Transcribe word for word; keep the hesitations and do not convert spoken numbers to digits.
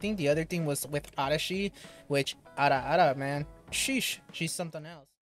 think the other thing was with Arashi, which Ara Ara, man, sheesh, she's something else.